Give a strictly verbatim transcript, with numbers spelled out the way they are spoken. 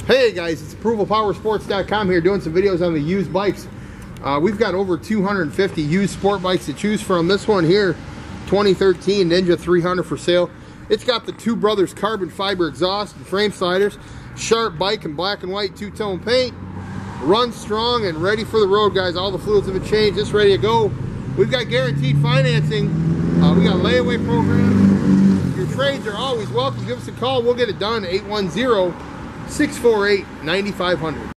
Hey guys, it's approval power sports dot com here doing some videos on the used bikes. Uh, we've got over two hundred fifty used sport bikes to choose from. This one here, twenty thirteen Ninja three hundred for sale. It's got the Two Brothers carbon fiber exhaust and frame sliders, sharp bike in black and white two-tone paint, runs strong and ready for the road, guys. All the fluids have been changed, it's ready to go. We've got guaranteed financing. Uh, we got layaway programs. Your trades are always welcome. Give us a call, we'll get it done. eight one zero, six four eight, nine five zero zero.